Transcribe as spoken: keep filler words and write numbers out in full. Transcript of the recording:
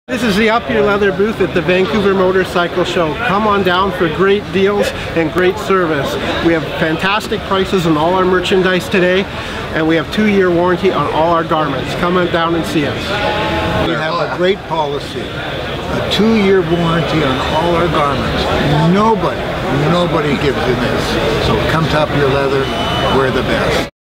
This is the Up Your Leather booth at the Vancouver Motorcycle Show. Come on down for great deals and great service. We have fantastic prices on all our merchandise today, and we have two-year warranty on all our garments. Come on down and see us. We have a great policy, a two-year warranty on all our garments. Nobody, nobody gives you this. So come to Up Your Leather, we're the best.